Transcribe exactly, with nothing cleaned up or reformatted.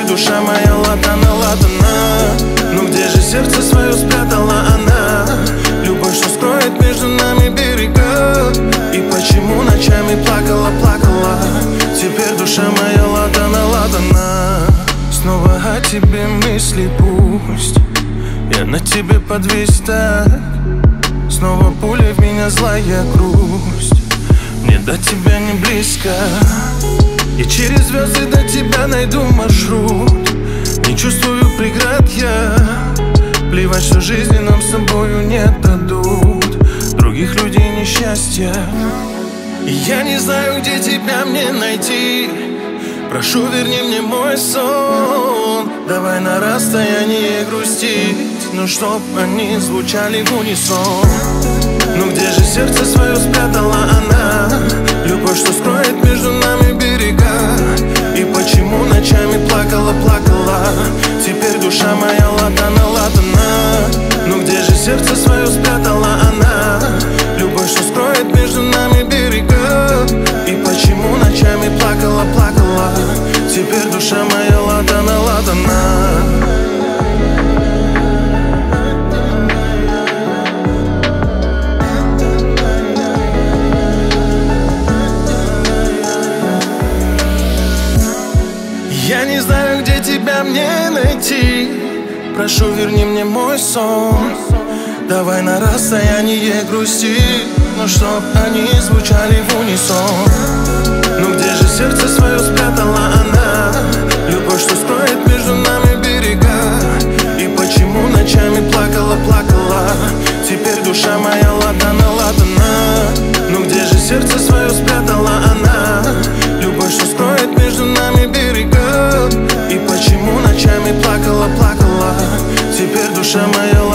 душа моя ладана, ладана. Ну где же сердце свое спрятала она? Любовь, что скроет между нами берега. И почему ночами плакала, плакала? Теперь душа моя ладана, ладана. Снова о тебе мысли пусть, я на тебе подвесь так. Снова пуля в меня, злая грусть, мне до тебя не близко. И через звезды до тебя найду маршрут. Не чувствую преград я, плевать, что жизни нам с тобою не дадут. Других людей несчастья. И я не знаю, где тебя мне найти. Прошу, верни мне мой сон. Давай на расстоянии грустить, но чтоб они звучали в унисон. Ну где же сердце свое спрятала она? Любовь, что скроет между нами берега. И почему ночами плакала, плакала? Теперь душа моя ладана, ладана. Ну где же сердце свое спрятала она? Любовь, что скроет между нами берега. И почему ночами плакала, плакала? Теперь душа моя ладана, ладана. Я не знаю, где тебя мне найти. Прошу, верни мне мой сон. Давай на расстоянии грусти, но чтоб они звучали в унисон. Ну где же сердце свое спрятала она? Любовь, что скроет между нами берега. И почему ночами плакала, плакала? Теперь душа моя ладана, ладана. Ну где же сердце свое спрятала она? Любовь, что скроет между нами берега. И почему ночами плакала, плакала? Теперь душа моя